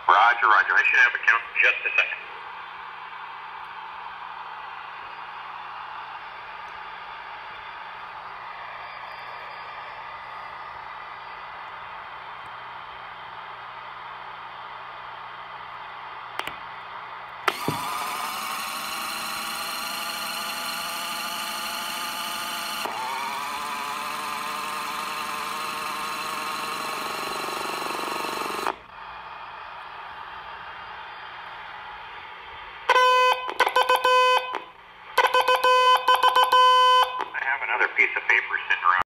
Roger, roger. I should have a count in just a second. I have another piece of paper sitting around.